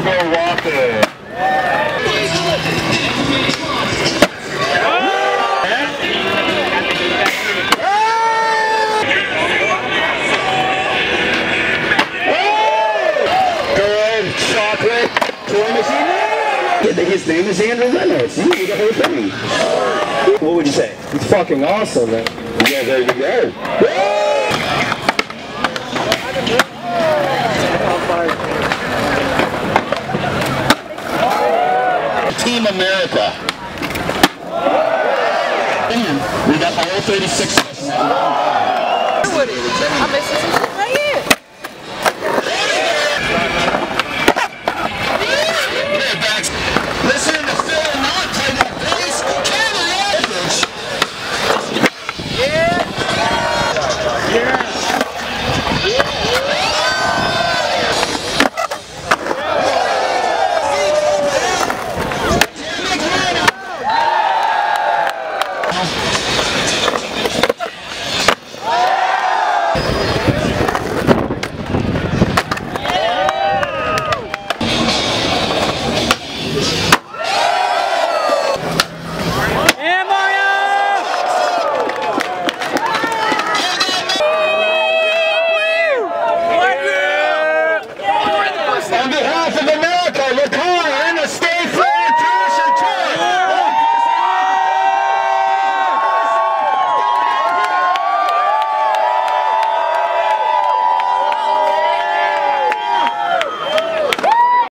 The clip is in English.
go Walker. His name is Andrew Reynolds. You need the whole thing. What would you say? It's fucking awesome, man. Yeah, there you go. Team America. And we got all 36 of us in that one. I'm missing some shit right here. Listen to Phil not play that bass. Yeah. On behalf of America, we're calling